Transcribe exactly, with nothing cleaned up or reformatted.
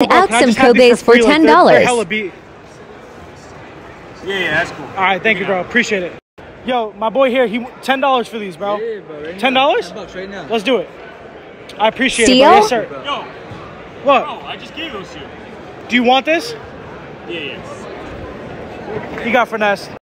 bro, out can I some just have these Kobe's for free? Like, ten they're- dollars. they're hella beat. Yeah, yeah, that's cool. All right, thank you, bro. Appreciate it. Yo, my boy here, he ten dollars for these, bro. Yeah, bro. Right ten dollars? ten bucks right now. Let's do it. I appreciate Steal? it, bro. Yes, sir. Yo, What? bro, I just gave those to you. Do you want this? Yeah, yeah. He got finesse.